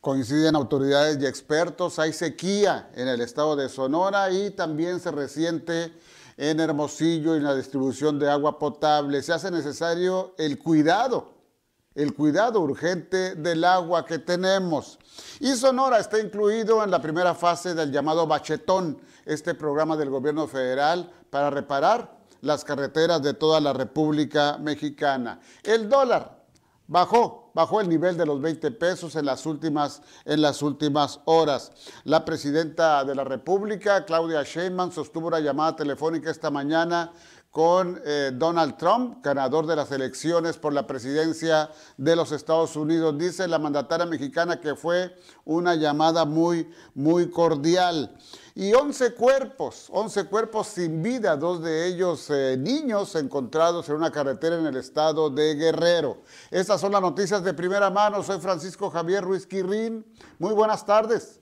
Coinciden autoridades y expertos, hay sequía en el estado de Sonora y también se resiente en Hermosillo en la distribución de agua potable. Se hace necesario el cuidado urgente del agua que tenemos. Y Sonora está incluido en la primera fase del llamado Bachetón, este programa del gobierno federal para reparar las carreteras de toda la República Mexicana. El dólar bajó el nivel de los 20 pesos en las últimas horas. La presidenta de la República, Claudia Sheinbaum, sostuvo una llamada telefónica esta mañana con Donald Trump, ganador de las elecciones por la presidencia de los Estados Unidos. Dice la mandataria mexicana que fue una llamada muy cordial. Y 11 cuerpos sin vida, 2 de ellos niños encontrados en una carretera en el estado de Guerrero. Estas son las noticias de primera mano. Soy Francisco Javier Ruiz Quirrín. Muy buenas tardes.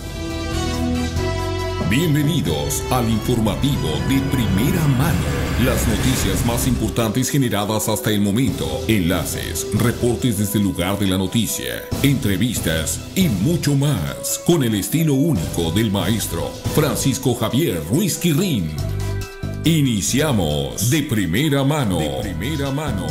Bienvenidos al informativo de primera mano. Las noticias más importantes generadas hasta el momento. Enlaces, reportes desde el lugar de la noticia, entrevistas y mucho más. Con el estilo único del maestro Francisco Javier Ruiz Quirrín. Iniciamos de primera mano. De primera mano.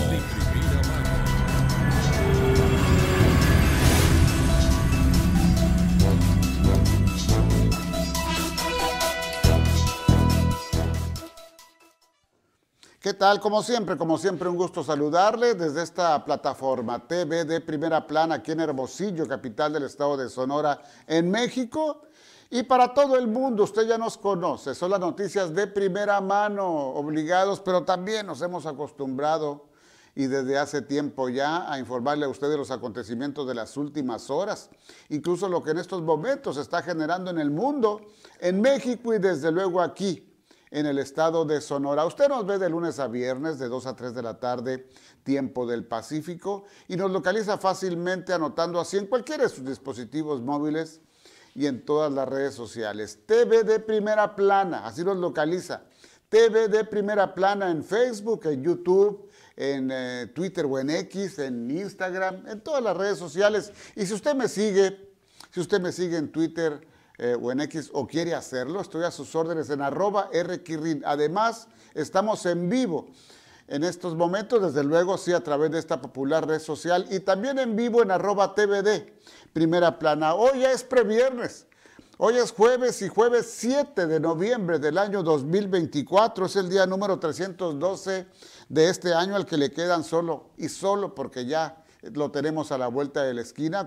¿Qué tal? Como siempre, un gusto saludarle desde esta plataforma TV de Primera Plana aquí en Hermosillo, capital del estado de Sonora, en México. Y para todo el mundo, usted ya nos conoce, son las noticias de primera mano, obligados, pero también nos hemos acostumbrado y desde hace tiempo ya a informarle a usted de los acontecimientos de las últimas horas, incluso lo que en estos momentos se está generando en el mundo, en México y desde luego aquí, en el estado de Sonora. Usted nos ve de lunes a viernes, de 2 a 3 de la tarde, tiempo del Pacífico, y nos localiza fácilmente anotando así en cualquiera de sus dispositivos móviles y en todas las redes sociales. TV de Primera Plana, así nos localiza. TV de Primera Plana en Facebook, en YouTube, en Twitter o en X, en Instagram, en todas las redes sociales. Y si usted me sigue en Twitter, o en X o quiere hacerlo, estoy a sus órdenes en @rquirrin. Además, estamos en vivo en estos momentos, desde luego, sí, a través de esta popular red social y también en vivo en @tvd, Primera Plana. Hoy ya es previernes, hoy es jueves y jueves 7 de noviembre del año 2024, es el día número 312 de este año al que le quedan solo porque ya lo tenemos a la vuelta de la esquina,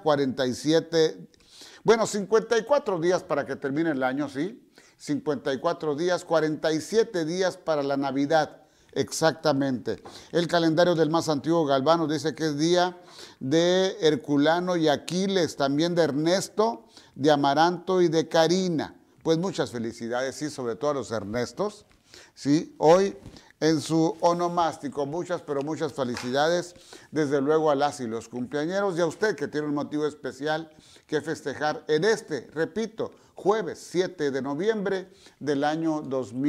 54 días para que termine el año, ¿sí? 54 días, 47 días para la Navidad, exactamente. El calendario del más antiguo Galvano dice que es día de Herculano y Aquiles, también de Ernesto, de Amaranto y de Karina. Pues muchas felicidades, sí, sobre todo a los Ernestos, ¿sí? Hoy en su onomástico, muchas felicidades, desde luego a las y los cumpleañeros y a usted que tiene un motivo especial que festejar en repito, jueves 7 de noviembre del año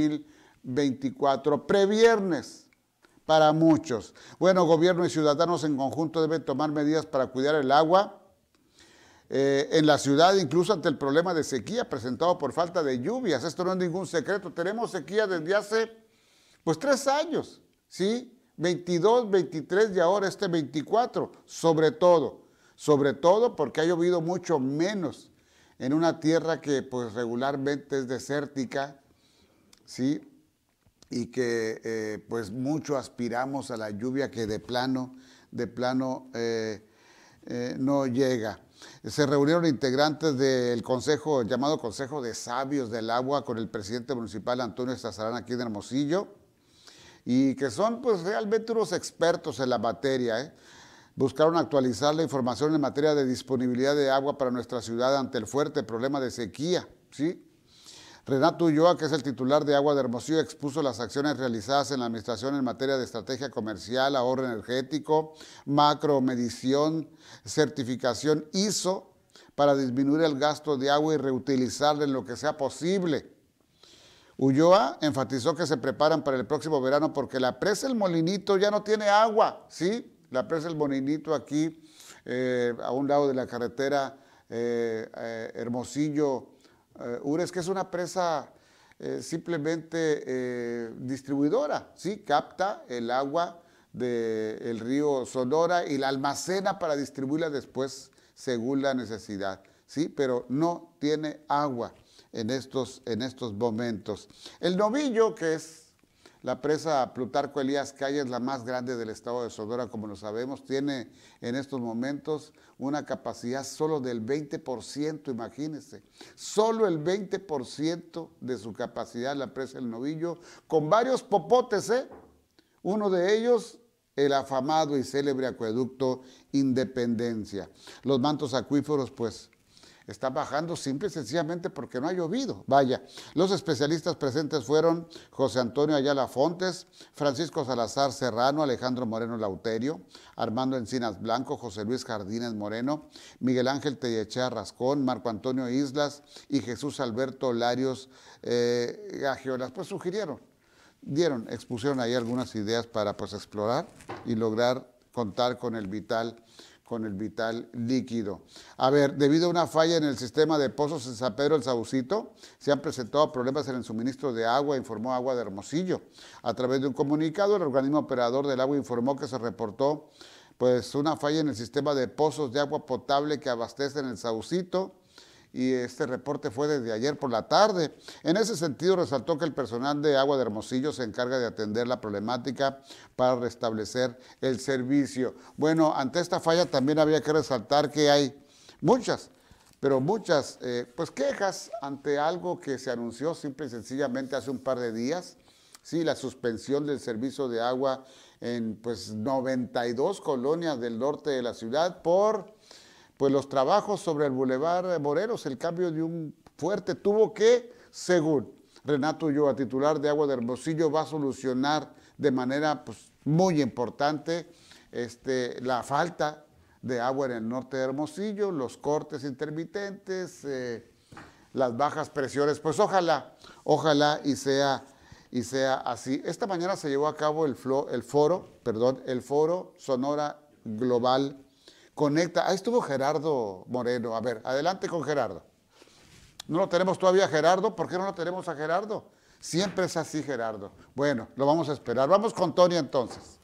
2024, previernes para muchos. Bueno, gobierno y ciudadanos en conjunto deben tomar medidas para cuidar el agua en la ciudad, incluso ante el problema de sequía presentado por falta de lluvias. Esto no es ningún secreto, tenemos sequía desde hace 3 años, ¿sí? 22, 23 y ahora 24, sobre todo porque ha llovido mucho menos en una tierra que pues regularmente es desértica, ¿sí? Y que pues mucho aspiramos a la lluvia que de plano no llega. Se reunieron integrantes del consejo, llamado Consejo de Sabios del Agua, con el presidente municipal Antonio Estazarán aquí en Hermosillo, y que son pues realmente unos expertos en la materia, Buscaron actualizar la información en materia de disponibilidad de agua para nuestra ciudad ante el fuerte problema de sequía, ¿sí? Renato Ulloa, que es el titular de Agua de Hermosillo, expuso las acciones realizadas en la administración en materia de estrategia comercial, ahorro energético, macromedición, certificación ISO para disminuir el gasto de agua y reutilizarla en lo que sea posible. Ulloa enfatizó que se preparan para el próximo verano porque la presa El Molinito ya no tiene agua, ¿sí? La presa El Molinito aquí, a un lado de la carretera Hermosillo, Ures, que es una presa simplemente distribuidora, ¿sí? Capta el agua del río Sonora y la almacena para distribuirla después según la necesidad, ¿sí? Pero no tiene agua en estos momentos. El Novillo, que es la presa Plutarco Elías Calles, la más grande del estado de Sonora, como lo sabemos, tiene en estos momentos una capacidad solo del 20%, imagínense. Solo el 20% de su capacidad la presa El Novillo, con varios popotes, Uno de ellos, el afamado y célebre acueducto Independencia. Los mantos acuíferos, pues, está bajando simple y sencillamente porque no ha llovido. Vaya, los especialistas presentes fueron José Antonio Ayala Fontes, Francisco Salazar Serrano, Alejandro Moreno Lauterio, Armando Encinas Blanco, José Luis Jardines Moreno, Miguel Ángel Tellechea Rascón, Marco Antonio Islas y Jesús Alberto Larios Gagiolas. Pues expusieron ahí algunas ideas para pues explorar y lograr contar con el vital líquido. A ver, debido a una falla en el sistema de pozos en San Pedro el Saucito, se han presentado problemas en el suministro de agua, informó Agua de Hermosillo. A través de un comunicado, el organismo operador del agua informó que se reportó pues una falla en el sistema de pozos de agua potable que abastecen el Saucito, y este reporte fue desde ayer por la tarde. En ese sentido, resaltó que el personal de Agua de Hermosillo se encarga de atender la problemática para restablecer el servicio. Bueno, ante esta falla también había que resaltar que hay muchas pues quejas ante algo que se anunció simple y sencillamente hace un par de días, sí, la suspensión del servicio de agua en pues 92 colonias del norte de la ciudad por pues los trabajos sobre el Boulevard Morelos. El cambio de un fuerte tuvo que, según Renato Ulloa, titular de Agua de Hermosillo, va a solucionar de manera pues, muy importante la falta de agua en el norte de Hermosillo, los cortes intermitentes, las bajas presiones. Pues ojalá y sea así. Esta mañana se llevó a cabo el foro Sonora Global Conecta. Ahí estuvo Gerardo Moreno. A ver, adelante con Gerardo. ¿No lo tenemos todavía, Gerardo? ¿Por qué no lo tenemos a Gerardo? Siempre es así, Gerardo. Bueno, lo vamos a esperar. Vamos con Tony entonces.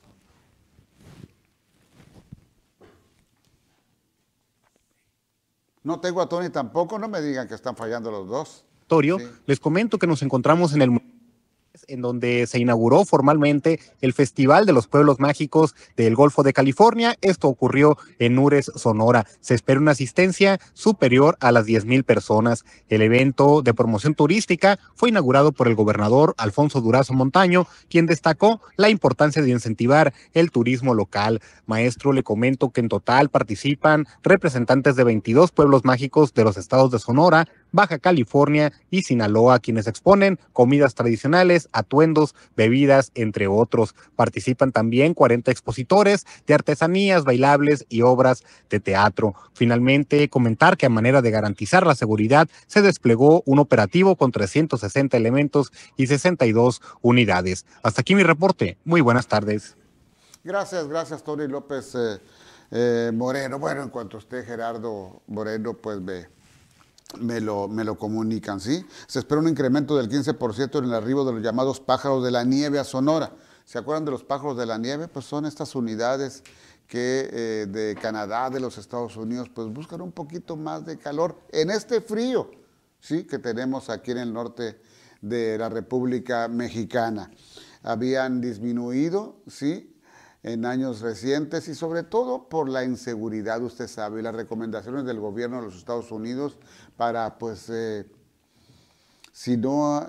No tengo a Tony tampoco, no me digan que están fallando los dos. Sí. Les comento que nos encontramos en donde se inauguró formalmente el Festival de los Pueblos Mágicos del Golfo de California. Esto ocurrió en Ures, Sonora. Se espera una asistencia superior a las 10,000 personas. El evento de promoción turística fue inaugurado por el gobernador Alfonso Durazo Montaño, quien destacó la importancia de incentivar el turismo local. Maestro, le comento que en total participan representantes de 22 pueblos mágicos de los estados de Sonora, Baja California y Sinaloa, quienes exponen comidas tradicionales, atuendos, bebidas, entre otros. Participan también 40 expositores de artesanías, bailables y obras de teatro. Finalmente, comentar que a manera de garantizar la seguridad, se desplegó un operativo con 360 elementos y 62 unidades. Hasta aquí mi reporte. Muy buenas tardes. Gracias, Tony López Moreno. Bueno, en cuanto esté Gerardo Moreno, pues me lo comunican, ¿sí? Se espera un incremento del 15% en el arribo de los llamados pájaros de la nieve a Sonora. ¿Se acuerdan de los pájaros de la nieve? Pues son estas unidades que de Canadá, de los Estados Unidos, pues buscan un poquito más de calor en este frío, ¿sí? Que tenemos aquí en el norte de la República Mexicana. Habían disminuido, ¿sí?, en años recientes y sobre todo por la inseguridad, usted sabe, y las recomendaciones del gobierno de los Estados Unidos para, pues, si no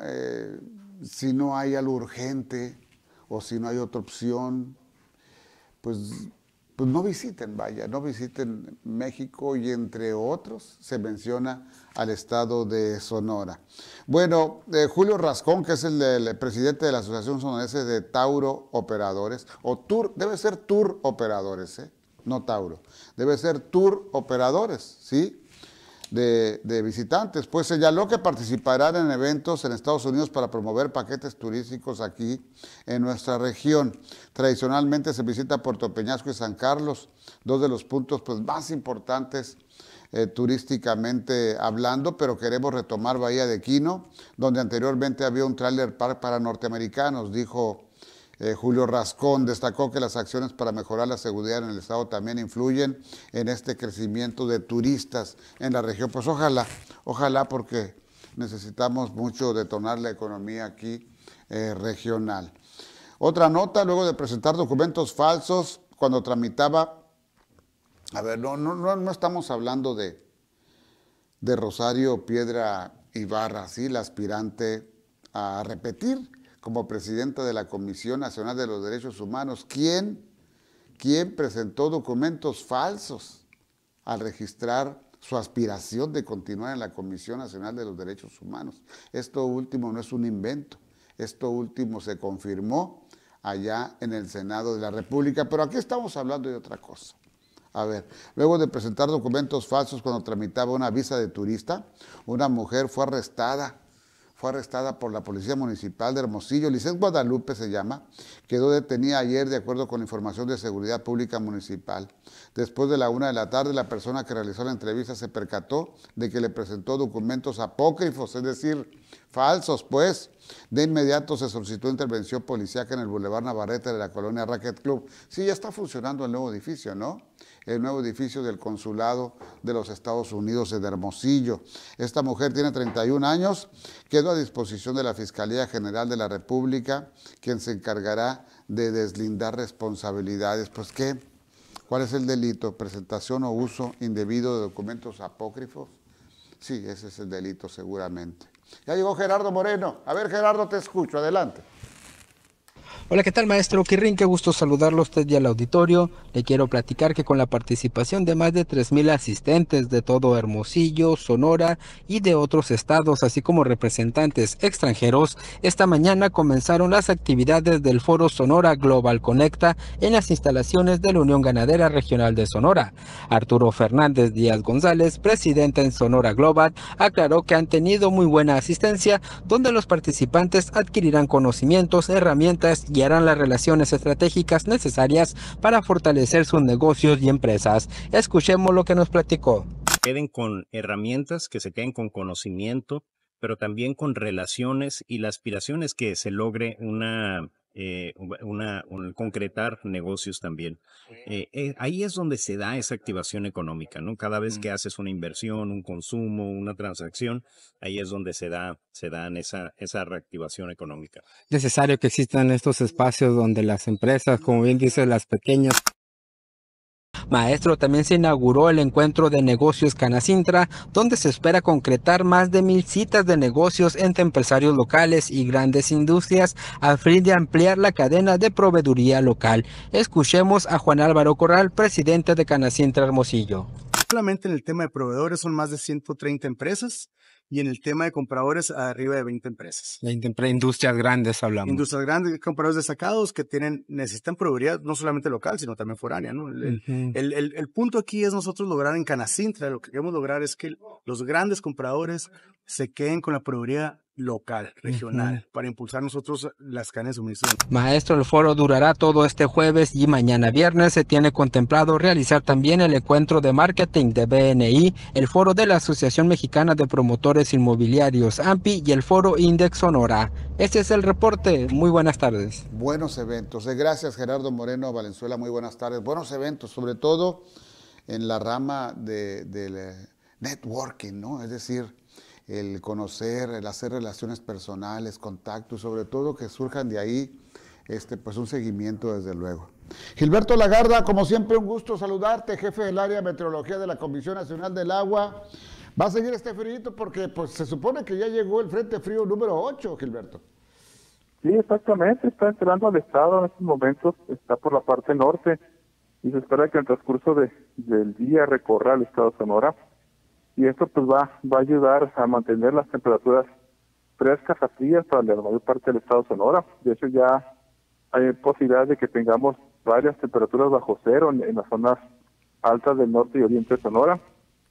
hay algo urgente o si no hay otra opción, pues no visiten, no visiten México, y entre otros se menciona al estado de Sonora. Bueno, Julio Rascón, que es el presidente de la Asociación Sonorense de Tauro Operadores, o Tour, debe ser Tour Operadores, no Tauro, debe ser Tour Operadores, ¿sí? de visitantes. Pues señaló que participarán en eventos en Estados Unidos para promover paquetes turísticos aquí en nuestra región. Tradicionalmente se visita Puerto Peñasco y San Carlos, dos de los puntos pues, más importantes turísticamente hablando, pero queremos retomar Bahía de Quino, donde anteriormente había un trailer park para norteamericanos, dijo Julio Rascón. Destacó que las acciones para mejorar la seguridad en el estado también influyen en este crecimiento de turistas en la región. Pues ojalá porque necesitamos mucho detonar la economía aquí regional. Otra nota, luego de presentar documentos falsos cuando tramitaba, a ver, no estamos hablando de Rosario Piedra Ibarra, ¿sí? La aspirante a repetir como presidenta de la Comisión Nacional de los Derechos Humanos. ¿Quién presentó documentos falsos al registrar su aspiración de continuar en la Comisión Nacional de los Derechos Humanos? Esto último no es un invento, esto último se confirmó allá en el Senado de la República, pero aquí estamos hablando de otra cosa. A ver, luego de presentar documentos falsos cuando tramitaba una visa de turista, una mujer fue arrestada por la Policía Municipal de Hermosillo. Lisset Guadalupe se llama, quedó detenida ayer de acuerdo con información de Seguridad Pública Municipal. Después de la 1 de la tarde, la persona que realizó la entrevista se percató de que le presentó documentos apócrifos, es decir, falsos, pues. De inmediato se solicitó intervención policíaca en el Boulevard Navarrete de la colonia Racket Club. Sí, ya está funcionando el nuevo edificio, ¿no? El nuevo edificio del Consulado de los Estados Unidos en Hermosillo. Esta mujer tiene 31 años, quedó a disposición de la Fiscalía General de la República, quien se encargará de deslindar responsabilidades. Pues, ¿qué? ¿Cuál es el delito? ¿Presentación o uso indebido de documentos apócrifos? Sí, ese es el delito seguramente. Ya llegó Gerardo Moreno. A ver, Gerardo, te escucho. Adelante. Hola, ¿qué tal, maestro Quirrín? Qué gusto saludarlo a usted y al auditorio. Le quiero platicar que con la participación de más de 3,000 asistentes de todo Hermosillo, Sonora y de otros estados, así como representantes extranjeros, esta mañana comenzaron las actividades del Foro Sonora Global Conecta en las instalaciones de la Unión Ganadera Regional de Sonora. Arturo Fernández Díaz González, presidente en Sonora Global, aclaró que han tenido muy buena asistencia, donde los participantes adquirirán conocimientos, herramientas y harán las relaciones estratégicas necesarias para fortalecer sus negocios y empresas. Escuchemos lo que nos platicó. Queden con herramientas, que se queden con conocimiento, pero también con relaciones, y la aspiración es que se logre concretar negocios también. Ahí es donde se da esa activación económica, ¿no? Cada vez que haces una inversión, un consumo, una transacción, ahí es donde se dan esa reactivación económica. Es necesario que existan estos espacios donde las empresas, como bien dice, las pequeñas. Maestro, también se inauguró el encuentro de negocios Canacintra, donde se espera concretar más de 1,000 citas de negocios entre empresarios locales y grandes industrias a fin de ampliar la cadena de proveeduría local. Escuchemos a Juan Álvaro Corral, presidente de Canacintra Hermosillo. Solamente en el tema de proveedores son más de 130 empresas y en el tema de compradores arriba de 20 empresas. 20 industrias grandes hablamos. Industrias grandes, compradores destacados que necesitan proveeduría no solamente local, sino también foránea, ¿no? El punto aquí es nosotros lograr en Canacintra, lo que queremos lograr es que los grandes compradores se queden con la proveeduría local, regional, para impulsar nosotros las cadenas de suministro. Maestro, el foro durará todo este jueves y mañana viernes. Se tiene contemplado realizar también el encuentro de marketing de BNI, el foro de la Asociación Mexicana de Promotores Inmobiliarios, AMPI, y el foro Index Sonora. Este es el reporte. Muy buenas tardes. Buenos eventos. Gracias, Gerardo Moreno Valenzuela. Muy buenas tardes. Buenos eventos, sobre todo en la rama del networking, ¿no? Es decir, el conocer, el hacer relaciones personales, contactos, sobre todo que surjan de ahí pues un seguimiento desde luego. Gilberto Lagarda, como siempre un gusto saludarte, jefe del área de meteorología de la Comisión Nacional del Agua. ¿Va a seguir este frío? Porque pues se supone que ya llegó el Frente Frío número 8, Gilberto. Sí, exactamente, está entrando al estado en estos momentos, está por la parte norte y se espera que en el transcurso del día recorra el estado de Sonora. Y esto pues va a ayudar a mantener las temperaturas frescas a frías para la mayor parte del estado de Sonora. De hecho ya hay posibilidad de que tengamos varias temperaturas bajo cero en las zonas altas del norte y oriente de Sonora.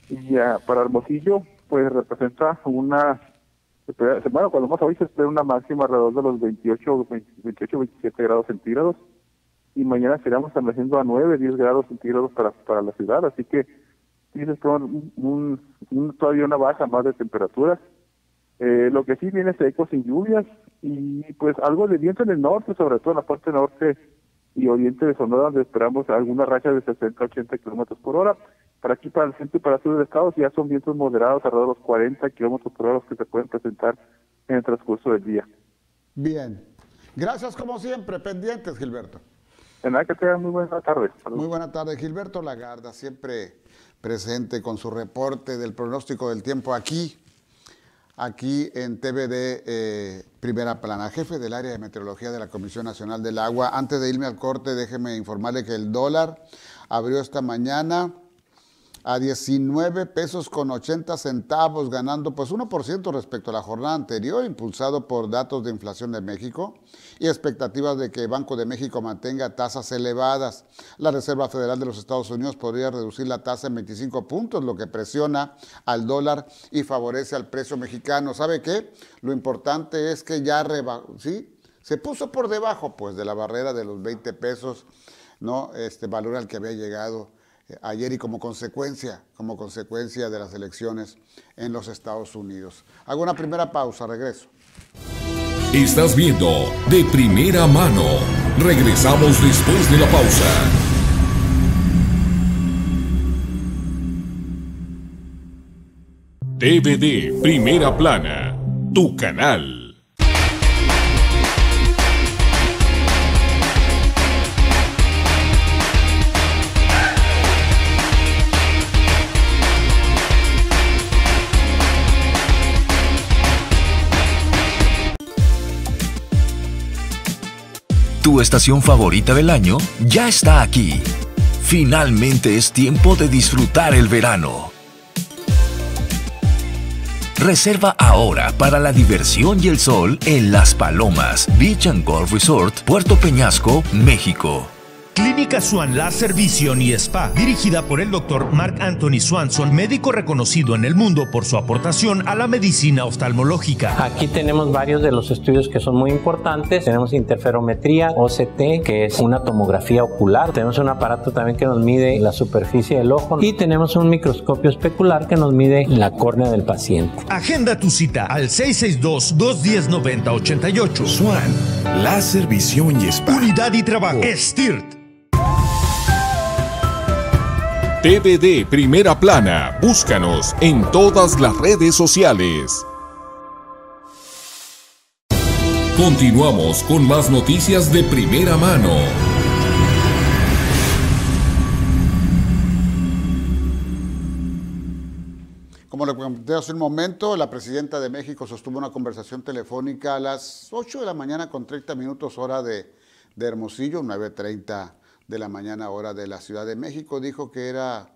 Y para Hermosillo, pues representa una, bueno, cuando más hoy se espera una máxima alrededor de los 28, 27 grados centígrados, y mañana estaríamos amaneciendo a 9, 10 grados centígrados para la ciudad, así que sí se espera todavía una baja más de temperaturas. Lo que sí viene seco, sin lluvias, y pues algo de viento en el norte, sobre todo en la parte norte y oriente de Sonora, donde esperamos alguna racha de 60 80 kilómetros por hora. Para aquí, para el centro y para el sur del estado, ya son vientos moderados, alrededor de los 40 kilómetros por hora los que se pueden presentar en el transcurso del día. Bien. Gracias, como siempre. Pendientes, Gilberto. De nada, que tengan muy buena tarde. Muy buena tarde. Gilberto Lagarda, siempre presente con su reporte del pronóstico del tiempo aquí en TVD Primera Plana, jefe del área de meteorología de la Comisión Nacional del Agua. Antes de irme al corte, déjeme informarle que el dólar abrió esta mañana a 19 pesos con 80 centavos, ganando pues 1% respecto a la jornada anterior, impulsado por datos de inflación de México y expectativas de que Banco de México mantenga tasas elevadas. La Reserva Federal de los Estados Unidos podría reducir la tasa en 25 puntos, lo que presiona al dólar y favorece al precio mexicano. ¿Sabe qué? Lo importante es que ya se puso por debajo pues de la barrera de los 20 pesos, ¿no? Valor al que había llegado ayer y como consecuencia de las elecciones en los Estados Unidos. Hago una primera pausa, regreso. Estás viendo De Primera Mano. Regresamos después de la pausa. TVD Primera Plana, tu canal. Tu estación favorita del año ya está aquí. Finalmente es tiempo de disfrutar el verano. Reserva ahora para la diversión y el sol en Las Palomas Beach and Golf Resort, Puerto Peñasco, México. Clínica Swan Láser Visión y Spa, dirigida por el Dr. Mark Anthony Swanson, médico reconocido en el mundo por su aportación a la medicina oftalmológica. Aquí tenemos varios de los estudios que son muy importantes. Tenemos interferometría, OCT, que es una tomografía ocular. Tenemos un aparato también que nos mide la superficie del ojo. Y tenemos un microscopio especular que nos mide la córnea del paciente. Agenda tu cita al 662-210-9088. Swan Láser Visión y Spa. Unidad y trabajo. STIRT. TVD Primera Plana. Búscanos en todas las redes sociales. Continuamos con más noticias de primera mano. Como le comenté hace un momento, la presidenta de México sostuvo una conversación telefónica a las 8 de la mañana con 30 minutos hora de Hermosillo, 9:30 de la mañana hora de la Ciudad de México. Dijo que era,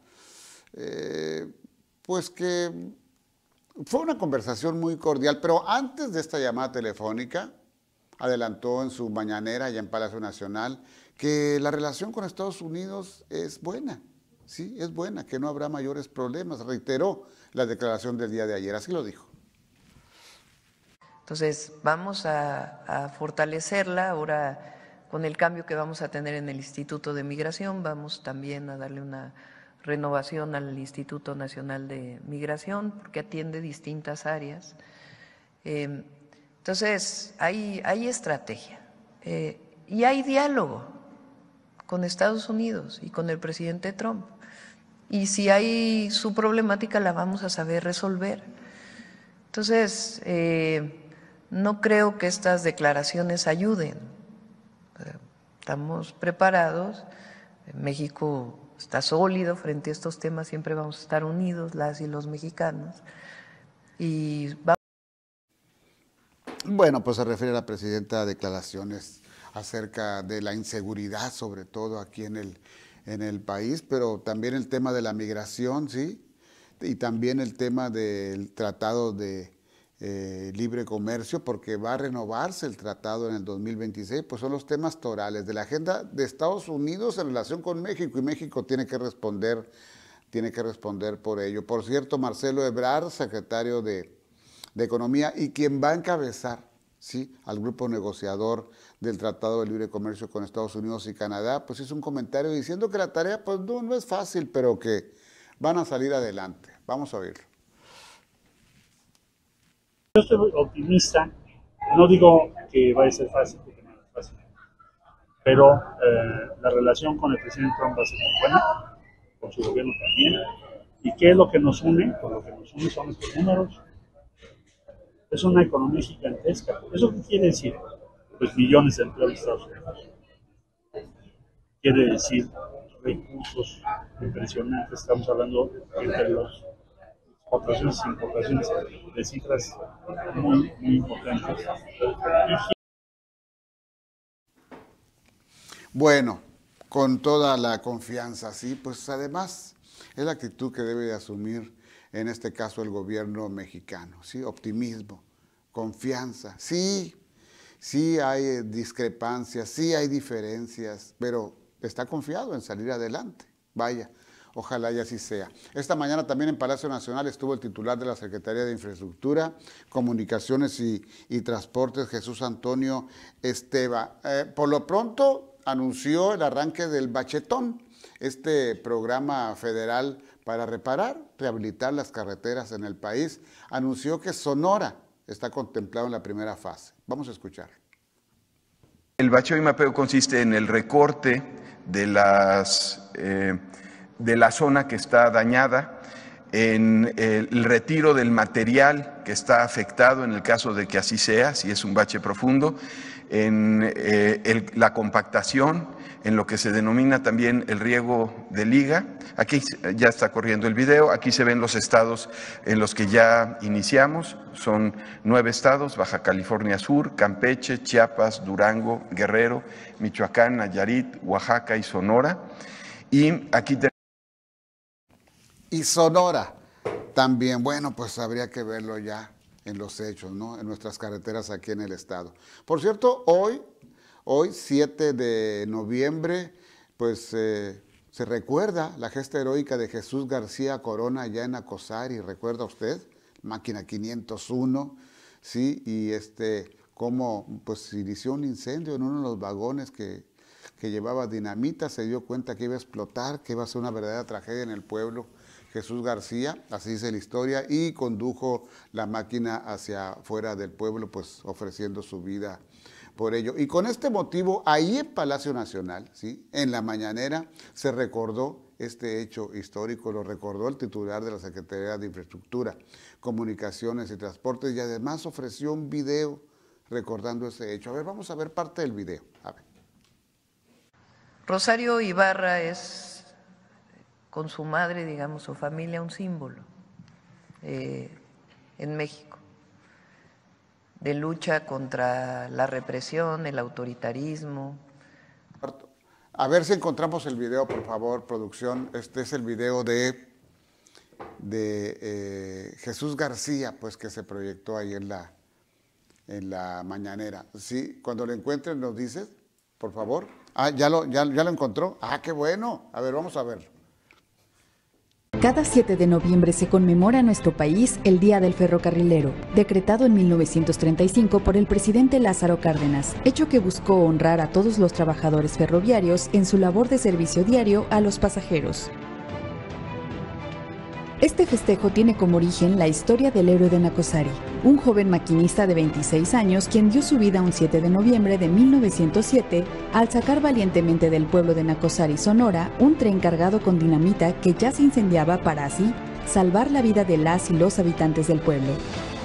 pues que fue una conversación muy cordial, pero antes de esta llamada telefónica, adelantó en su mañanera allá en Palacio Nacional que la relación con Estados Unidos es buena, sí, es buena, que no habrá mayores problemas. Reiteró la declaración del día de ayer, así lo dijo. Entonces, vamos a fortalecerla ahora. Con el cambio que vamos a tener en el Instituto de Migración, vamos también a darle una renovación al Instituto Nacional de Migración, porque atiende distintas áreas. Entonces, hay estrategia y hay diálogo con Estados Unidos y con el presidente Trump. Y si hay su problemática, la vamos a saber resolver. Entonces, no creo que estas declaraciones ayuden. Estamos preparados, México está sólido frente a estos temas, siempre vamos a estar unidos, las y los mexicanos. Bueno, pues se refiere a la presidenta a declaraciones acerca de la inseguridad, sobre todo aquí en el país, pero también el tema de la migración, ¿sí? Y también el tema del tratado de libre comercio, porque va a renovarse el tratado en el 2026, pues son los temas torales de la agenda de Estados Unidos en relación con México, y México tiene que responder tiene que responder por ello. Por cierto, Marcelo Ebrard, secretario de Economía y quien va a encabezar, ¿sí?, al grupo negociador del Tratado de Libre Comercio con Estados Unidos y Canadá, pues hizo un comentario diciendo que la tarea pues no es fácil, pero que van a salir adelante. Vamos a oírlo. Yo estoy optimista, no digo que vaya a ser fácil, porque no es fácil, pero la relación con el presidente Trump va a ser muy buena, con su gobierno también. ¿Y qué es lo que nos une? Pues lo que nos une son estos números. Es una economía gigantesca. ¿Eso qué quiere decir? Pues millones de empleos en Estados Unidos. Quiere decir recursos impresionantes. Estamos hablando entre las exportaciones e importaciones de cifras muy, muy importantes. Bueno, con toda la confianza, sí, pues además es la actitud que debe de asumir en este caso el gobierno mexicano, ¿sí? Optimismo, confianza, sí hay discrepancias, sí hay diferencias, pero está confiado en salir adelante, vaya, ojalá y así sea. Esta mañana también en Palacio Nacional estuvo el titular de la Secretaría de Infraestructura, Comunicaciones y Transportes, Jesús Antonio Esteva. Por lo pronto anunció el arranque del Bachetón, este programa federal para reparar, rehabilitar las carreteras en el país. Anunció que Sonora está contemplado en la primera fase. Vamos a escuchar. El bacheo y mapeo consiste en el recorte de la zona que está dañada, en el retiro del material que está afectado en el caso de que así sea, si es un bache profundo, en la compactación, en lo que se denomina también el riego de liga. Aquí ya está corriendo el video, aquí se ven los estados en los que ya iniciamos, son 9 estados, Baja California Sur, Campeche, Chiapas, Durango, Guerrero, Michoacán, Nayarit, Oaxaca y Sonora. Y aquí y Sonora también, bueno, pues habría que verlo ya en los hechos, ¿no? En nuestras carreteras aquí en el estado. Por cierto, hoy 7 de noviembre, pues se recuerda la gesta heroica de Jesús García Corona allá en Nacosari, ¿recuerda usted? Máquina 501, ¿sí? Y cómo pues inició un incendio en uno de los vagones que llevaba dinamita, se dio cuenta que iba a explotar, que iba a ser una verdadera tragedia en el pueblo. Jesús García, así dice la historia, y condujo la máquina hacia fuera del pueblo, pues ofreciendo su vida por ello. Y con este motivo, ahí en Palacio Nacional, ¿sí?, en la mañanera, se recordó este hecho histórico, lo recordó el titular de la Secretaría de Infraestructura, Comunicaciones y Transportes, y además ofreció un video recordando ese hecho. A ver, vamos a ver parte del video. A ver. Rosario Ibarra es, con su madre, digamos, su familia, un símbolo en México, de lucha contra la represión, el autoritarismo. A ver si encontramos el video, por favor, producción. Este es el video de Jesús García, pues que se proyectó ahí en la mañanera. Sí, cuando lo encuentren nos dices, por favor. Ah, ¿ya lo encontró? Ah, qué bueno. A ver, vamos a verlo. Cada 7 de noviembre se conmemora en nuestro país el Día del Ferrocarrilero, decretado en 1935 por el presidente Lázaro Cárdenas, hecho que buscó honrar a todos los trabajadores ferroviarios en su labor de servicio diario a los pasajeros. Este festejo tiene como origen la historia del héroe de Nacosari, un joven maquinista de 26 años quien dio su vida un 7 de noviembre de 1907 al sacar valientemente del pueblo de Nacosari, Sonora, un tren cargado con dinamita que ya se incendiaba para así salvar la vida de las y los habitantes del pueblo.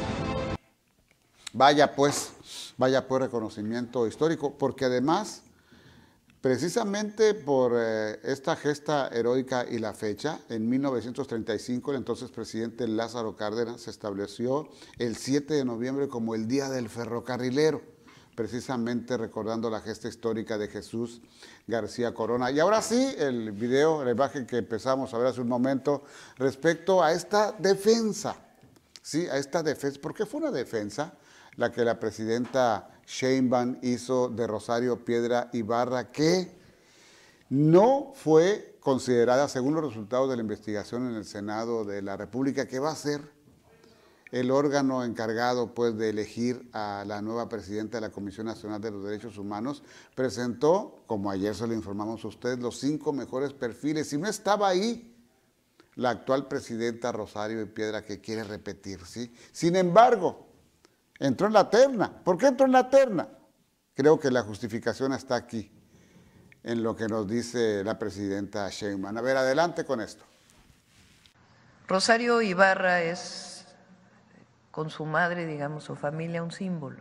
Vaya pues reconocimiento histórico, porque además, precisamente por esta gesta heroica y la fecha, en 1935 el entonces presidente Lázaro Cárdenas estableció el 7 de noviembre como el Día del Ferrocarrilero, precisamente recordando la gesta histórica de Jesús García Corona. Y ahora sí, el video, la imagen que empezamos a ver hace un momento, respecto a esta defensa, ¿sí? A esta defensa, porque fue una defensa la que la presidenta Sheinbaum hizo de Rosario Piedra Ibarra, que no fue considerada, según los resultados de la investigación en el Senado de la República, que va a ser el órgano encargado pues de elegir a la nueva presidenta de la Comisión Nacional de los Derechos Humanos, presentó, como ayer se lo informamos a ustedes, los 5 mejores perfiles, y no estaba ahí la actual presidenta Rosario Piedra, que quiere repetir, ¿sí? Sin embargo, entró en la terna. ¿Por qué entró en la terna? Creo que la justificación está aquí, en lo que nos dice la presidenta Sheinbaum. A ver, adelante con esto. Rosario Ibarra es, con su madre, digamos, su familia, un símbolo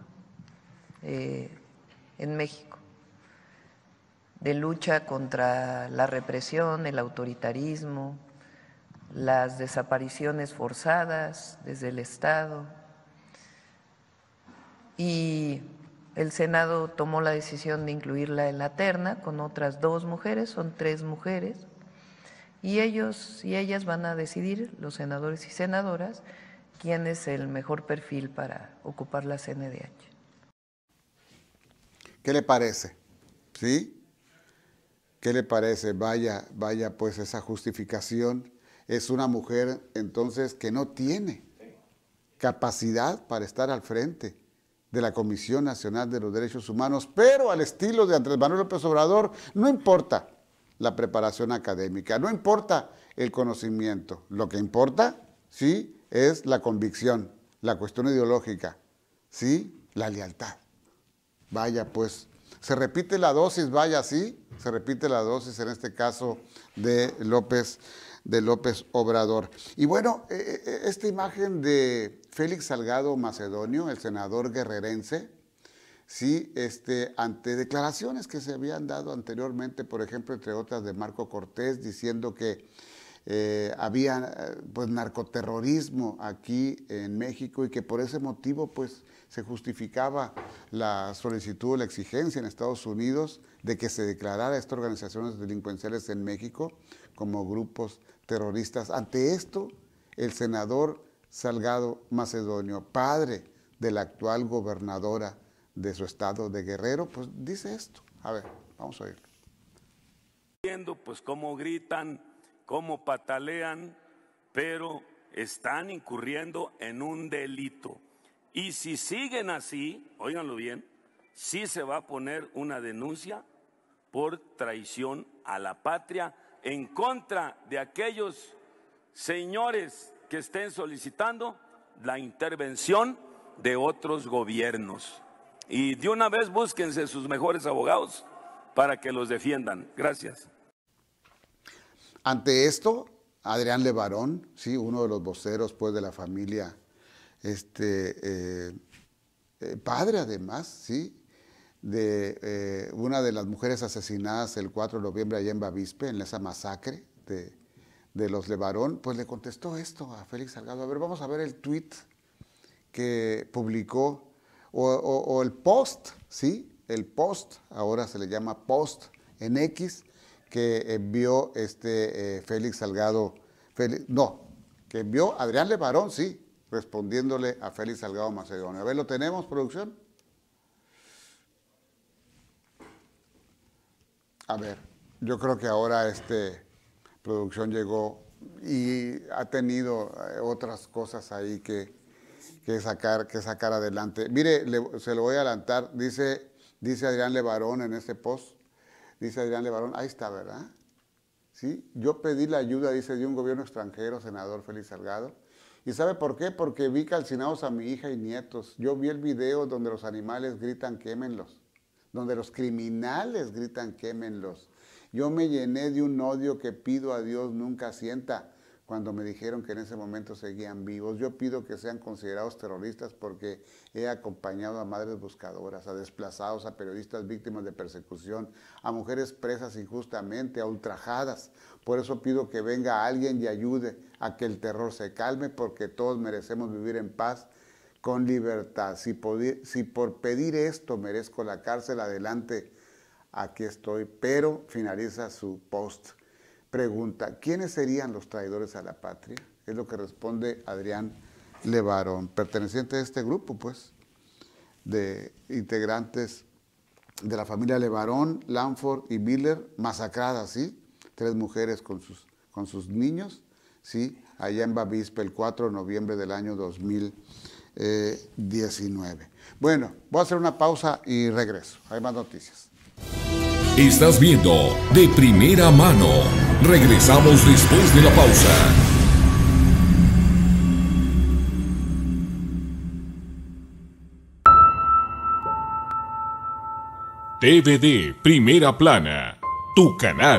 en México, de lucha contra la represión, el autoritarismo, las desapariciones forzadas desde el Estado. Y el Senado tomó la decisión de incluirla en la terna con otras 2 mujeres, son 3 mujeres, y ellos y ellas van a decidir, los senadores y senadoras, quién es el mejor perfil para ocupar la CNDH. ¿Qué le parece? ¿Sí? ¿Qué le parece? Vaya pues esa justificación. Es una mujer entonces que no tiene capacidad para estar al frente de la Comisión Nacional de los Derechos Humanos, pero al estilo de Andrés Manuel López Obrador, no importa la preparación académica, no importa el conocimiento, lo que importa, sí, es la convicción, la cuestión ideológica, sí, la lealtad. Vaya, pues, se repite la dosis, vaya, sí, se repite la dosis en este caso de López Obrador. Y bueno, esta imagen de Félix Salgado Macedonio, el senador guerrerense, sí, ante declaraciones que se habían dado anteriormente, por ejemplo, entre otras de Marco Cortés, diciendo que había pues narcoterrorismo aquí en México y que por ese motivo pues se justificaba la solicitud o la exigencia en Estados Unidos de que se declarara estas organizaciones delincuenciales en México como grupos terroristas. Ante esto, el senador Salgado Macedonio, padre de la actual gobernadora de su estado de Guerrero, pues dice esto. A ver, vamos a oírlo. Viendo pues cómo gritan, cómo patalean, pero están incurriendo en un delito. Y si siguen así, óiganlo bien, sí se va a poner una denuncia por traición a la patria en contra de aquellos señores que estén solicitando la intervención de otros gobiernos. Y de una vez búsquense sus mejores abogados para que los defiendan. Gracias. Ante esto, Adrián Levarón, sí, uno de los voceros pues, de la familia, padre además, sí, de una de las mujeres asesinadas el 4 de noviembre allá en Bavispe, en esa masacre de los Levarón, pues le contestó esto a Félix Salgado. A ver, vamos a ver el tuit que publicó, o el post, ¿sí? El post, ahora se le llama post en X, que envió Félix Salgado, que envió Adrián Levarón, sí, respondiéndole a Félix Salgado Macedonio. A ver, ¿lo tenemos, producción? A ver, yo creo que ahora producción llegó y ha tenido otras cosas ahí que sacar adelante. Mire, se lo voy a adelantar, dice Adrián Levarón en este post, dice Adrián Levarón, ahí está, ¿verdad? ¿Sí? Yo pedí la ayuda, dice, de un gobierno extranjero, senador Félix Salgado. ¿Y sabe por qué? Porque vi calcinados a mi hija y nietos. Yo vi el video donde los animales gritan quémenlos, donde los criminales gritan quémenlos. Yo me llené de un odio que pido a Dios nunca sienta cuando me dijeron que en ese momento seguían vivos. Yo pido que sean considerados terroristas porque he acompañado a madres buscadoras, a desplazados, a periodistas víctimas de persecución, a mujeres presas injustamente, a ultrajadas. Por eso pido que venga alguien y ayude a que el terror se calme, porque todos merecemos vivir en paz, con libertad. Si por pedir esto merezco la cárcel, adelante, aquí estoy. Pero finaliza su post. Pregunta, ¿quiénes serían los traidores a la patria? Es lo que responde Adrián Levarón, perteneciente a este grupo, pues, de integrantes de la familia Levarón, Lanford y Miller, masacradas, ¿sí? 3 mujeres con sus niños, ¿sí? Allá en Bavispe el 4 de noviembre del año 2019. Bueno, voy a hacer una pausa y regreso. Hay más noticias. Estás viendo De Primera Mano. Regresamos después de la pausa. TVD Primera Plana, tu canal.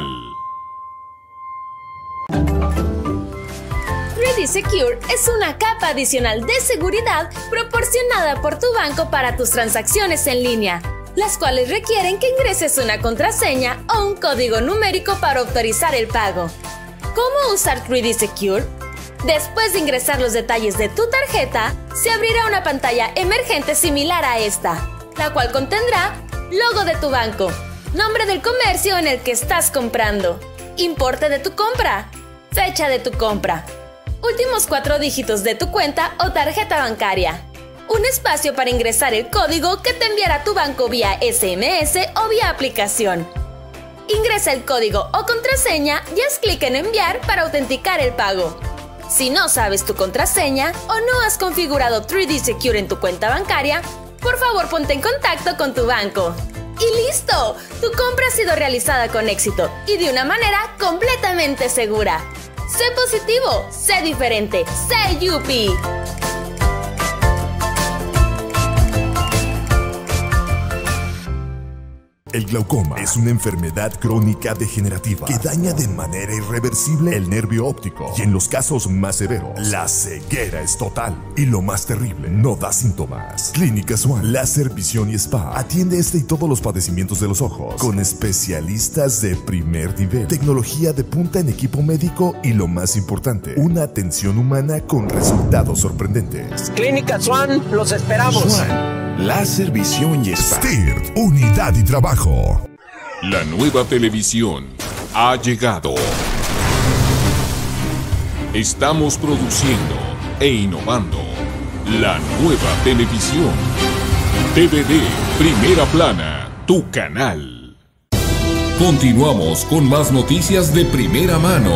3D Secure es una capa adicional de seguridad proporcionada por tu banco para tus transacciones en línea, las cuales requieren que ingreses una contraseña o un código numérico para autorizar el pago. ¿Cómo usar 3D Secure? Después de ingresar los detalles de tu tarjeta, se abrirá una pantalla emergente similar a esta, la cual contendrá logo de tu banco, nombre del comercio en el que estás comprando, importe de tu compra, fecha de tu compra, últimos 4 dígitos de tu cuenta o tarjeta bancaria, un espacio para ingresar el código que te enviará tu banco vía SMS o vía aplicación. Ingresa el código o contraseña y haz clic en enviar para autenticar el pago. Si no sabes tu contraseña o no has configurado 3D Secure en tu cuenta bancaria, por favor ponte en contacto con tu banco. ¡Y listo! Tu compra ha sido realizada con éxito y de una manera completamente segura. Sé positivo, sé diferente, sé Yupi. El glaucoma es una enfermedad crónica degenerativa que daña de manera irreversible el nervio óptico y en los casos más severos, la ceguera es total. Y lo más terrible, no da síntomas. Clínica Swan, láser, visión y spa. Atiende este y todos los padecimientos de los ojos con especialistas de primer nivel, tecnología de punta en equipo médico y lo más importante, una atención humana con resultados sorprendentes. Clínica Swan, los esperamos. Swan. Láser, visión y spa. STIRT, unidad y trabajo. La nueva televisión ha llegado. Estamos produciendo e innovando la nueva televisión. TVD Primera Plana, tu canal. Continuamos con más noticias de primera mano.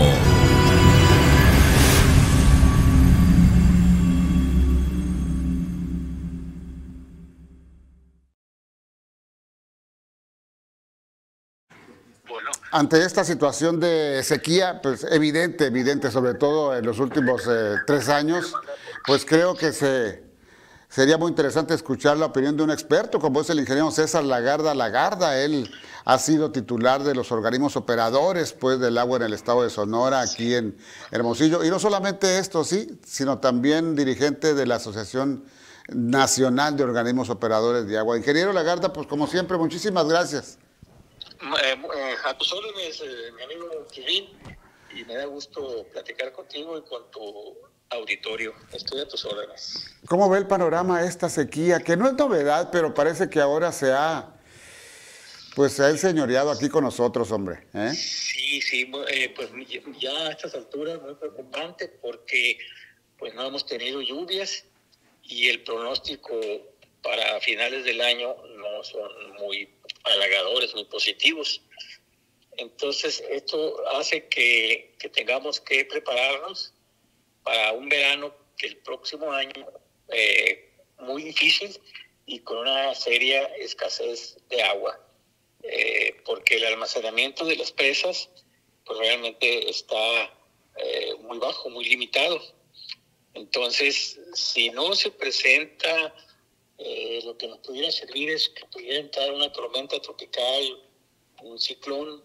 Ante esta situación de sequía, pues evidente, sobre todo en los últimos 3 años, pues creo que sería muy interesante escuchar la opinión de un experto, como es el ingeniero César Lagarda. Él ha sido titular de los organismos operadores pues, del agua en el estado de Sonora, aquí en Hermosillo. Y no solamente esto, sí, sino también dirigente de la Asociación Nacional de Organismos Operadores de Agua. Ingeniero Lagarda, pues como siempre, muchísimas gracias. A tus órdenes, mi amigo Kirin, y me da gusto platicar contigo y con tu auditorio. Estoy a tus órdenes. ¿Cómo ve el panorama esta sequía? Que no es novedad, pero parece que ahora se ha enseñoreado aquí con nosotros, hombre. Sí, pues ya a estas alturas muy preocupante porque pues no hemos tenido lluvias y el pronóstico para finales del año no son muy halagadores, muy positivos. Entonces esto hace que tengamos que prepararnos para un verano que el próximo año muy difícil y con una seria escasez de agua, porque el almacenamiento de las presas pues realmente está muy bajo, muy limitado. Entonces, si no se presenta lo que nos pudiera servir es que pudiera entrar una tormenta tropical, un ciclón,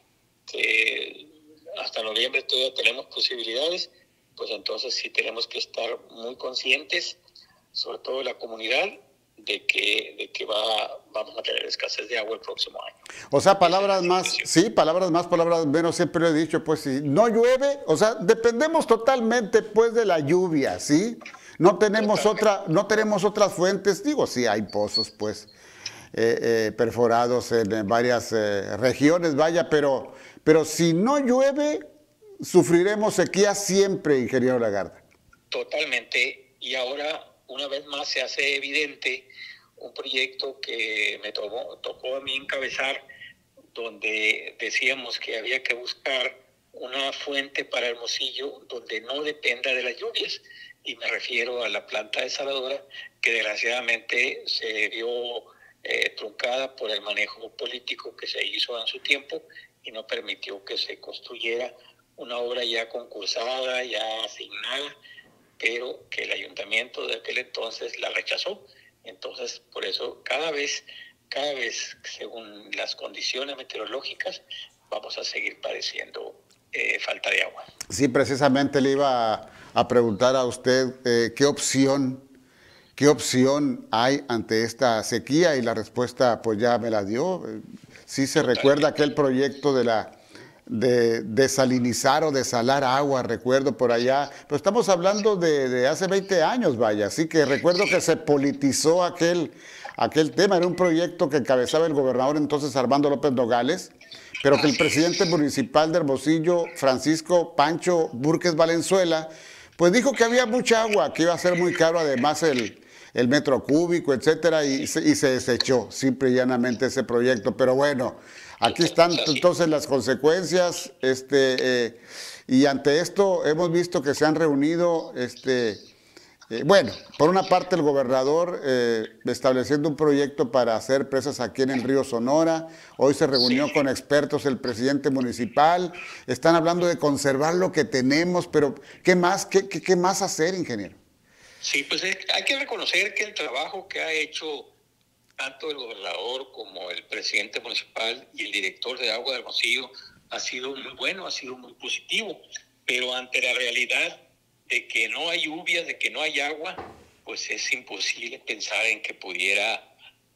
que hasta noviembre todavía tenemos posibilidades, pues entonces sí tenemos que estar muy conscientes, sobre todo la comunidad, de que vamos a tener escasez de agua el próximo año. O sea, palabras más, sí, palabras más, palabras menos, siempre lo he dicho, pues si no llueve, o sea, dependemos totalmente pues de la lluvia, ¿sí? No tenemos otras fuentes, digo, sí hay pozos pues perforados en varias regiones, vaya, pero si no llueve, sufriremos sequía siempre, ingeniero Lagarda. Totalmente, y ahora una vez más se hace evidente un proyecto que me tocó a mí encabezar, donde decíamos que había que buscar una fuente para Hermosillo donde no dependa de las lluvias, y me refiero a la planta desaladora, que desgraciadamente se vio truncada por el manejo político que se hizo en su tiempo y no permitió que se construyera una obra ya concursada, ya asignada, pero que el ayuntamiento de aquel entonces la rechazó. Entonces, por eso cada vez, según las condiciones meteorológicas, vamos a seguir padeciendo falta de agua. Sí, precisamente le iba a preguntar a usted qué opción hay ante esta sequía, y la respuesta pues ya me la dio. Sí se recuerda aquel proyecto de desalinizar o desalar agua, recuerdo por allá, pero estamos hablando de hace 20 años, vaya, así que recuerdo que se politizó aquel tema. Era un proyecto que encabezaba el gobernador entonces, Armando López Nogales, pero que el presidente municipal de Hermosillo, Francisco Pancho Burques Valenzuela, pues dijo que había mucha agua, que iba a ser muy caro además el metro cúbico, etcétera, y se desechó simple y llanamente ese proyecto. Pero bueno, aquí están entonces las consecuencias, y ante esto hemos visto que se han reunido, bueno, por una parte el gobernador estableciendo un proyecto para hacer presas aquí en el río Sonora. Hoy se reunió con expertos el presidente municipal. Están hablando de conservar lo que tenemos, pero ¿qué más hacer, ingeniero? Sí, pues hay que reconocer que el trabajo que ha hecho tanto el gobernador como el presidente municipal y el director de Agua de Hermosillo ha sido muy bueno, ha sido muy positivo, pero ante la realidad de que no hay lluvias, de que no hay agua, pues es imposible pensar en que pudiera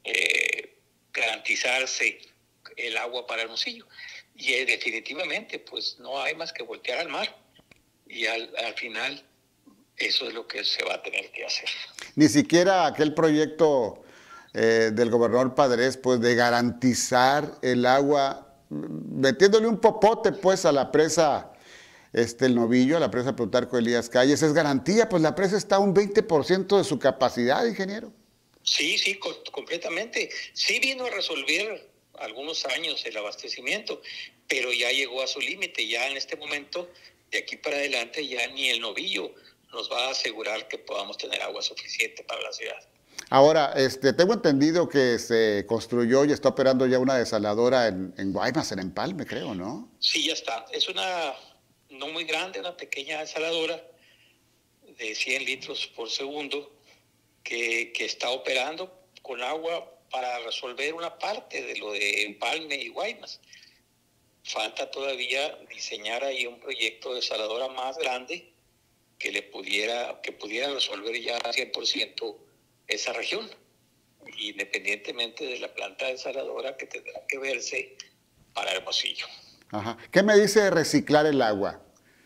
garantizarse el agua para Hermosillo. Y definitivamente, pues no hay más que voltear al mar, y al final eso es lo que se va a tener que hacer. Ni siquiera aquel proyecto del gobernador Padres, pues de garantizar el agua, metiéndole un popote pues a la presa El Novillo, a la presa Plutarco Elías Calles, es garantía, pues la presa está a un 20% de su capacidad, ingeniero. Sí, completamente. Sí vino a resolver algunos años el abastecimiento, pero ya llegó a su límite. Ya en este momento, de aquí para adelante, ya ni el Novillo nos va a asegurar que podamos tener agua suficiente para la ciudad. Ahora, tengo entendido que se construyó y está operando ya una desaladora en Guaymas, en Empalme, creo, ¿no? Sí, ya está. Es una no muy grande, una pequeña desaladora de 100 litros por segundo que está operando con agua para resolver una parte de lo de Empalme y Guaymas. Falta todavía diseñar ahí un proyecto de desaladora más grande que pudiera resolver ya al 100% esa región, independientemente de la planta desaladora que tendrá que verse para Hermosillo. Ajá. ¿Qué me dice de reciclar el agua?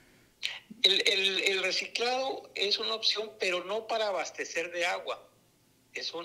El reciclado es una opción, pero no para abastecer de agua. Es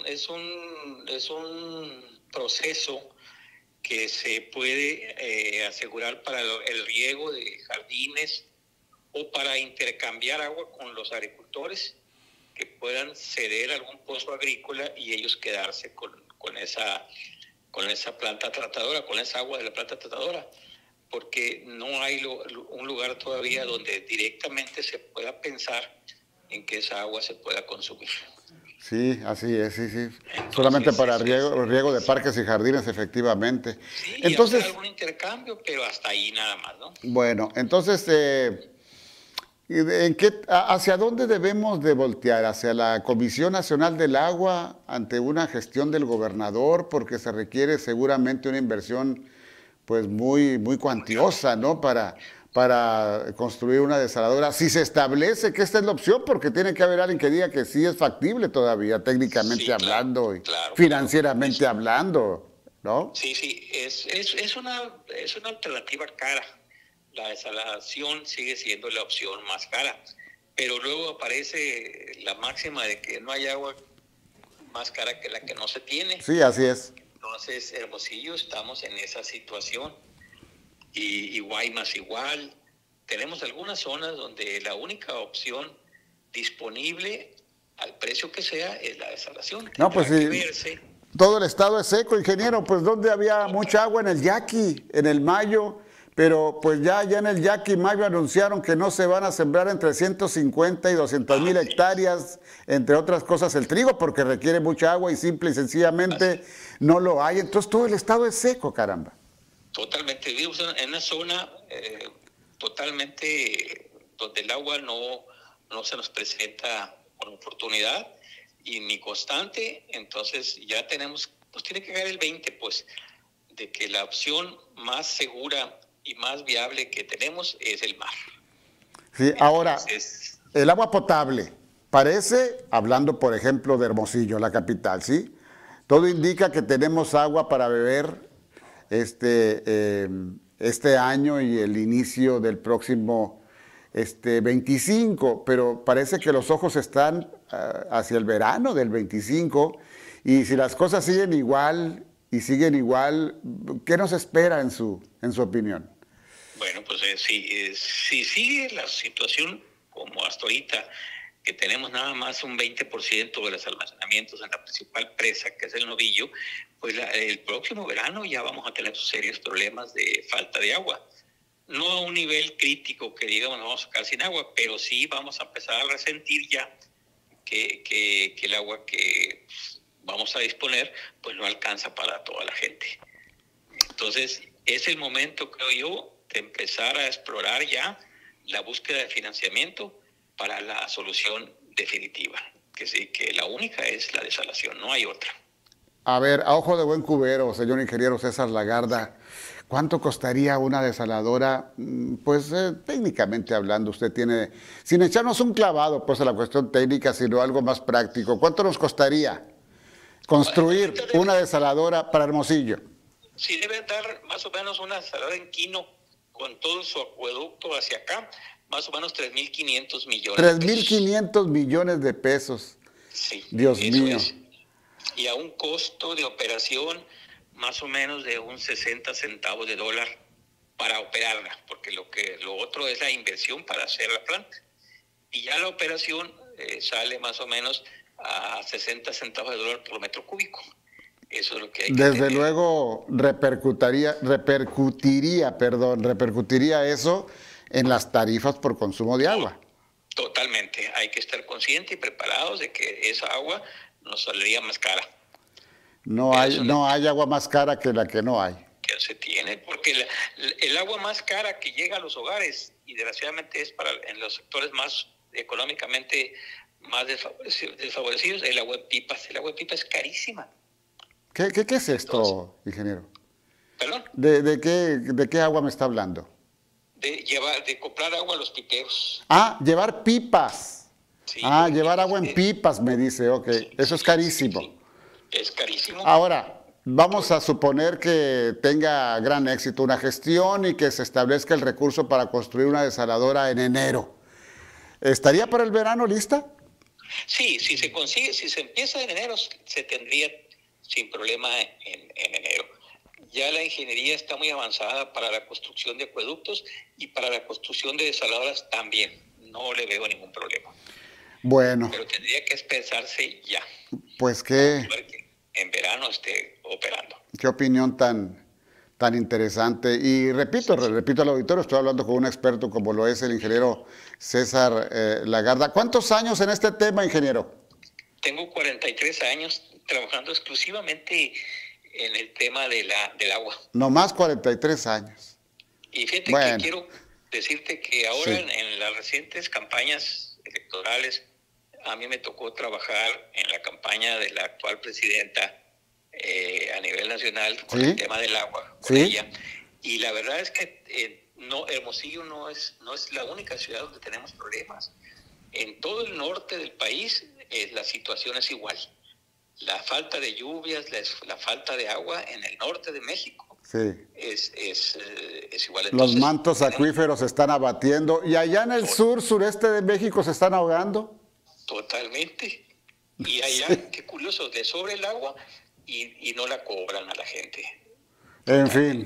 un proceso que se puede asegurar para el riego de jardines o para intercambiar agua con los agricultores que puedan ceder algún pozo agrícola y ellos quedarse con esa planta tratadora, con esa agua de la planta tratadora, porque no hay un lugar todavía donde directamente se pueda pensar en que esa agua se pueda consumir. Sí, así es, sí. Entonces, solamente para riego de parques y jardines, efectivamente. Sí, entonces, algún intercambio, pero hasta ahí nada más, ¿no? Bueno, entonces, ¿hacia dónde debemos de voltear? ¿Hacia la Comisión Nacional del Agua ante una gestión del gobernador? Porque se requiere seguramente una inversión pues muy cuantiosa, ¿no? Para construir una desaladora. Si se establece que esta es la opción, porque tiene que haber alguien que diga que sí es factible todavía, técnicamente hablando y financieramente hablando, ¿no? Sí, es una alternativa cara. La desalación sigue siendo la opción más cara, pero luego aparece la máxima de que no hay agua más cara que la que no se tiene. Sí, así es. Entonces, Hermosillo, estamos en esa situación, y Guaymas igual. Tenemos algunas zonas donde la única opción disponible al precio que sea, es la desalación. No, pues Tendrá sí. que verse. Todo el estado es seco, ingeniero. Pues donde había mucha agua en el Yaqui, en el Mayo, pero pues ya en el Yaqui y Mayo anunciaron que no se van a sembrar entre 150 y 200,000 hectáreas, entre otras cosas el trigo, porque requiere mucha agua y simple y sencillamente no lo hay. Entonces todo el estado es seco, caramba. Totalmente. Vivimos en una zona totalmente donde el agua no se nos presenta con oportunidad y ni constante. Entonces ya tenemos, nos tiene que caer el 20, pues, de que la opción más segura y más viable que tenemos es el mar. Sí, ahora, el agua potable, parece, hablando por ejemplo de Hermosillo, la capital, ¿sí? Todo indica que tenemos agua para beber este año y el inicio del próximo 25, pero parece que los ojos están hacia el verano del 25, y si las cosas siguen igual, ¿qué nos espera en su opinión? Bueno, pues si sigue la situación como hasta ahorita, que tenemos nada más un 20% de los almacenamientos en la principal presa, que es el Novillo, pues el próximo verano ya vamos a tener serios problemas de falta de agua. No a un nivel crítico que digamos nos vamos a quedar sin agua, pero sí vamos a empezar a resentir ya que el agua que vamos a disponer pues no alcanza para toda la gente. Entonces es el momento, creo yo, de empezar a explorar ya la búsqueda de financiamiento para la solución definitiva, que sí, que la única es la desalación, no hay otra. A ver, a ojo de buen cubero, señor ingeniero César Lagarda, ¿cuánto costaría una desaladora? Pues técnicamente hablando, usted tiene, sin echarnos un clavado pues a la cuestión técnica, sino algo más práctico, ¿cuánto nos costaría construir una desaladora para Hermosillo? Sí, debe dar más o menos una desaladora en Quino, con todo su acueducto hacia acá, más o menos 3.500 millones. 3.500 millones de pesos. Sí. Dios mío. Y a un costo de operación más o menos de un 60 centavos de dólar para operarla, porque lo otro es la inversión para hacer la planta. Y ya la operación sale más o menos a 60 centavos de dólar por metro cúbico. Eso es lo que hay que Desde tener. luego repercutiría eso en las tarifas por consumo de agua. Totalmente. Hay que estar conscientes y preparados de que esa agua nos saldría más cara. No hay agua más cara que la que no hay. Que se tiene, porque el agua más cara que llega a los hogares, y desgraciadamente es en los sectores más económicamente más desfavorecidos, el agua en pipas. El agua en pipa es carísima. ¿Qué es esto, ingeniero? ¿Perdón? ¿De qué agua me está hablando? De comprar agua a los piperos. Ah, llevar pipas. Sí, llevar agua en pipas, me dice, ok. Eso es carísimo. Sí. Es carísimo. Ahora, vamos a suponer que tenga gran éxito una gestión y que se establezca el recurso para construir una desaladora en enero. ¿Estaría para el verano lista? Sí, si se consigue, si se empieza en enero, se tendría sin problema en enero. Ya la ingeniería está muy avanzada para la construcción de acueductos y para la construcción de desaladoras también. No le veo ningún problema. Bueno. Pero tendría que pensarse ya. Pues que en verano esté operando. Qué opinión tan interesante. Y repito al auditorio, estoy hablando con un experto como lo es el ingeniero César Lagarda. ¿Cuántos años en este tema, ingeniero? Tengo 43 años trabajando exclusivamente en el tema del agua. No más 43 años. Y fíjate que quiero decirte que ahora en las recientes campañas electorales, a mí me tocó trabajar en la campaña de la actual presidenta a nivel nacional con el tema del agua, con ella. Y la verdad es que Hermosillo no es la única ciudad donde tenemos problemas. En todo el norte del país la situación es igual. La falta de lluvias, la falta de agua en el norte de México es igual. Entonces, los mantos acuíferos se están abatiendo y allá en el sureste de México se están ahogando. Totalmente. Y allá, qué curioso, le sobra el agua y no la cobran a la gente. En fin.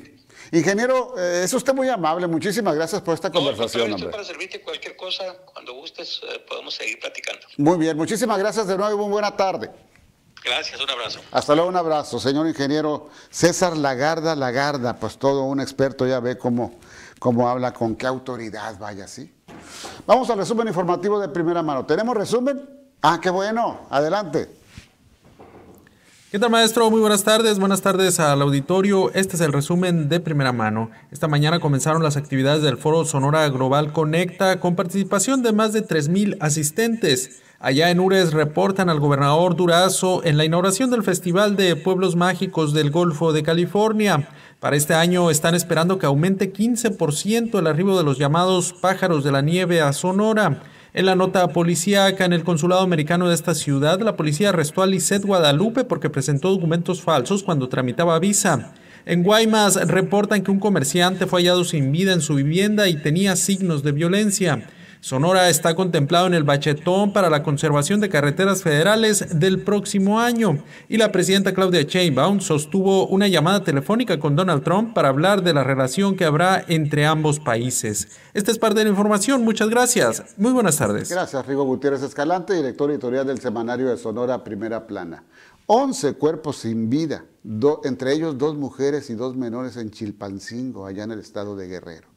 Ingeniero, es usted muy amable. Muchísimas gracias por esta conversación, hombre. Para servirte cualquier cosa, cuando gustes, podemos seguir platicando. Muy bien, muchísimas gracias de nuevo y muy buena tarde. Gracias, un abrazo. Hasta luego, un abrazo. Señor ingeniero César Lagarda, pues todo un experto, ya ve cómo habla, con qué autoridad, vaya, ¿sí? Vamos al resumen informativo de primera mano. ¿Tenemos resumen? Ah, qué bueno. Adelante. ¿Qué tal, maestro? Muy buenas tardes al auditorio. Este es el resumen de primera mano. Esta mañana comenzaron las actividades del Foro Sonora Global Conecta con participación de más de 3,000 asistentes. Allá en Ures reportan al gobernador Durazo en la inauguración del Festival de Pueblos Mágicos del Golfo de California. Para este año están esperando que aumente 15% el arribo de los llamados pájaros de la nieve a Sonora. En la nota policíaca, en el consulado americano de esta ciudad, la policía arrestó a Lisette Guadalupe porque presentó documentos falsos cuando tramitaba visa. En Guaymas reportan que un comerciante fue hallado sin vida en su vivienda y tenía signos de violencia. Sonora está contemplado en el bachetón para la conservación de carreteras federales del próximo año. Y la presidenta Claudia Sheinbaum sostuvo una llamada telefónica con Donald Trump para hablar de la relación que habrá entre ambos países. Esta es parte de la información. Muchas gracias. Muy buenas tardes. Gracias, Rigo Gutiérrez Escalante, director editorial del semanario de Sonora Primera Plana. 11 cuerpos sin vida, entre ellos 2 mujeres y 2 menores en Chilpancingo, allá en el estado de Guerrero.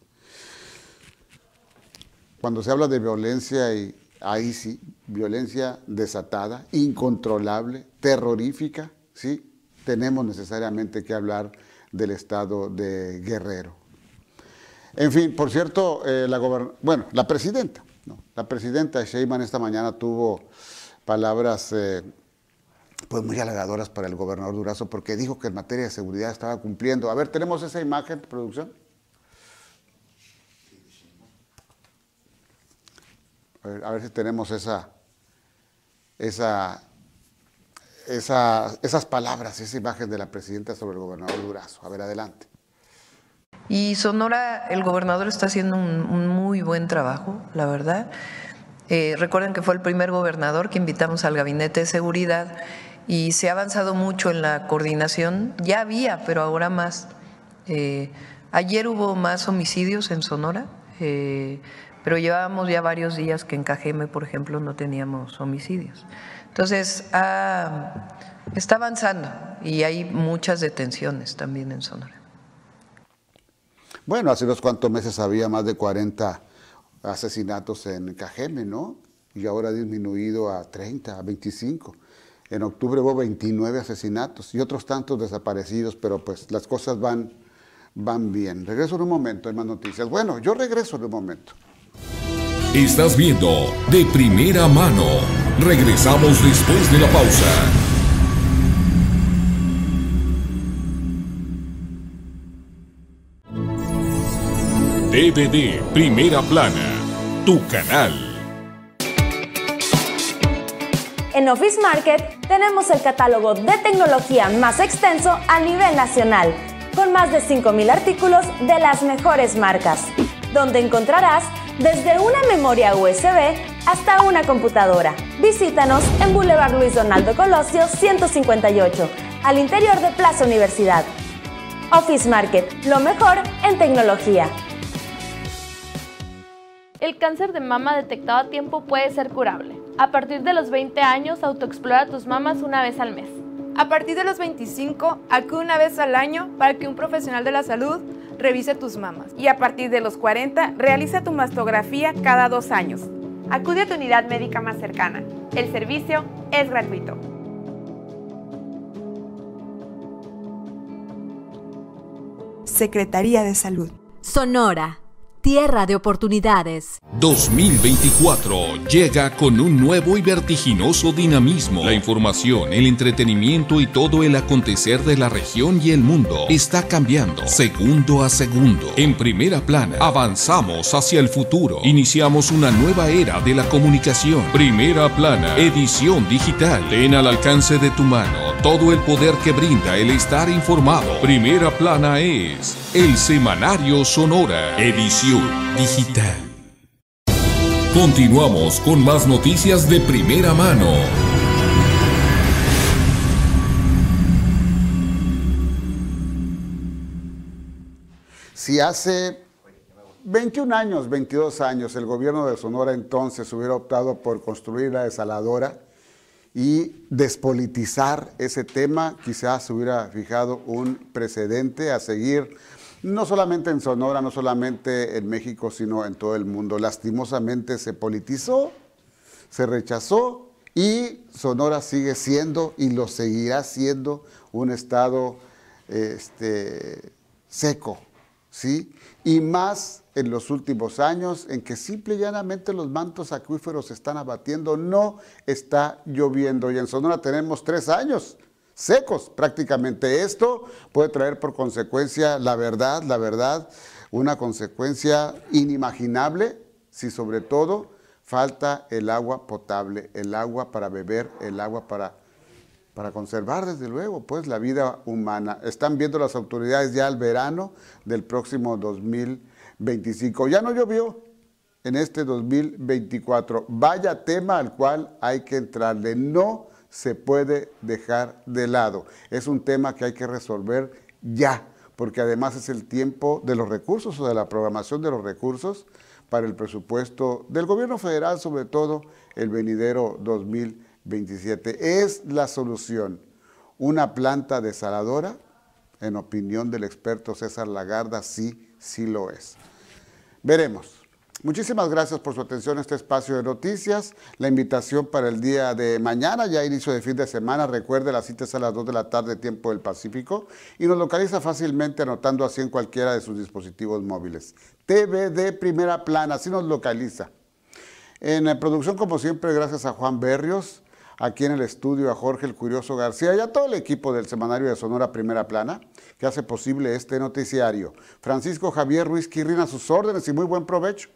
Cuando se habla de violencia, y ahí sí, violencia desatada, incontrolable, terrorífica, sí, tenemos necesariamente que hablar del estado de Guerrero. En fin, por cierto, la presidenta Sheinbaum esta mañana tuvo palabras pues muy halagadoras para el gobernador Durazo, porque dijo que en materia de seguridad estaba cumpliendo. A ver, ¿tenemos esa imagen, producción? A ver si tenemos esas palabras, esa imagen de la presidenta sobre el gobernador Durazo. A ver, adelante. Y Sonora, el gobernador está haciendo un muy buen trabajo, la verdad. Recuerden que fue el primer gobernador que invitamos al Gabinete de Seguridad y se ha avanzado mucho en la coordinación. Ya había, pero ahora más. Ayer hubo más homicidios en Sonora, pero llevábamos ya varios días que en Cajeme, por ejemplo, no teníamos homicidios. Entonces, está avanzando y hay muchas detenciones también en Sonora. Bueno, hace unos cuantos meses había más de 40 asesinatos en Cajeme, ¿no? Y ahora ha disminuido a 30, a 25. En octubre hubo 29 asesinatos y otros tantos desaparecidos, pero pues las cosas van bien. Regreso en un momento, hay más noticias. Bueno, yo regreso en un momento. Estás viendo De Primera Mano. Regresamos después de la pausa. DVD Primera Plana, tu canal. En Office Market tenemos el catálogo de tecnología más extenso a nivel nacional, con más de 5,000 artículos de las mejores marcas, donde encontrarás desde una memoria USB hasta una computadora. Visítanos en Boulevard Luis Donaldo Colosio 158, al interior de Plaza Universidad. Office Market, lo mejor en tecnología. El cáncer de mama detectado a tiempo puede ser curable. A partir de los 20 años, autoexplora tus mamas una vez al mes. A partir de los 25, acude una vez al año para que un profesional de la salud revise tus mamas. Y a partir de los 40, realiza tu mastografía cada 2 años. Acude a tu unidad médica más cercana. El servicio es gratuito. Secretaría de Salud. Sonora, tierra de oportunidades. 2024 llega con un nuevo y vertiginoso dinamismo. La información, el entretenimiento y todo el acontecer de la región y el mundo está cambiando segundo a segundo. En Primera Plana avanzamos hacia el futuro. Iniciamos una nueva era de la comunicación. Primera Plana, edición digital. Ten al alcance de tu mano todo el poder que brinda el estar informado. Primera Plana es el Semanario Sonora, edición digital. Continuamos con más noticias de primera mano. si hace 21 años, 22 años, el gobierno de Sonora entonces hubiera optado por construir la desaladora y despolitizar ese tema, quizás se hubiera fijado un precedente a seguir, no solamente en Sonora, no solamente en México, sino en todo el mundo. Lastimosamente se politizó, se rechazó y Sonora sigue siendo y lo seguirá siendo un estado seco, ¿sí? Y más en los últimos años en que simple y llanamente los mantos acuíferos se están abatiendo, no está lloviendo y en Sonora tenemos 3 años secos prácticamente. Esto puede traer por consecuencia, la verdad, una consecuencia inimaginable si sobre todo falta el agua potable, el agua para beber, el agua para conservar desde luego pues la vida humana. Están viendo las autoridades ya el verano del próximo 2025. Ya no llovió en este 2024. Vaya tema al cual hay que entrarle. No se puede dejar de lado. Es un tema que hay que resolver ya, porque además es el tiempo de los recursos o de la programación de los recursos para el presupuesto del gobierno federal, sobre todo el venidero 2027. ¿Es la solución una planta desaladora? En opinión del experto César Lagarda, sí lo es. Veremos. Muchísimas gracias por su atención a este espacio de noticias. La invitación para el día de mañana, ya inicio de fin de semana. Recuerde, la cita es a las 2 de la tarde, tiempo del Pacífico. Y nos localiza fácilmente anotando así en cualquiera de sus dispositivos móviles. TV de Primera Plana, así nos localiza. En producción, como siempre, gracias a Juan Berrios. Aquí en el estudio a Jorge el Curioso García y a todo el equipo del Semanario de Sonora Primera Plana que hace posible este noticiario. Francisco Javier Ruiz Quirrín a sus órdenes y muy buen provecho.